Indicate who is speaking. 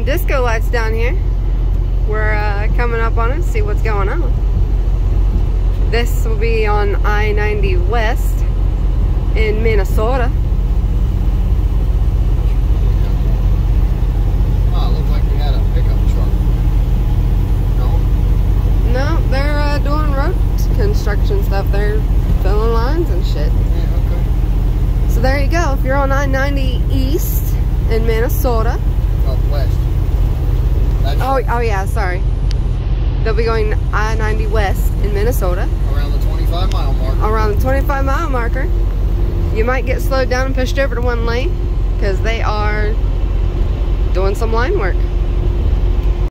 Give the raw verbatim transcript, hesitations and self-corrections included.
Speaker 1: some disco lights down here. We're uh, coming up on it, see what's going on. This will be on I ninety West in Minnesota.
Speaker 2: Oh, it looked like we had a pickup truck. No?
Speaker 1: No, they're uh, doing road construction stuff. They're filling lines and shit.
Speaker 2: Yeah, okay.
Speaker 1: So there you go. If you're on I ninety East in Minnesota.
Speaker 2: Oh, west. That's
Speaker 1: Oh, oh yeah, sorry. They'll be going I ninety West in Minnesota.
Speaker 2: around the twenty-five mile marker.
Speaker 1: Around the twenty-five mile marker. You might get slowed down and pushed over to one lane because they are doing some line work.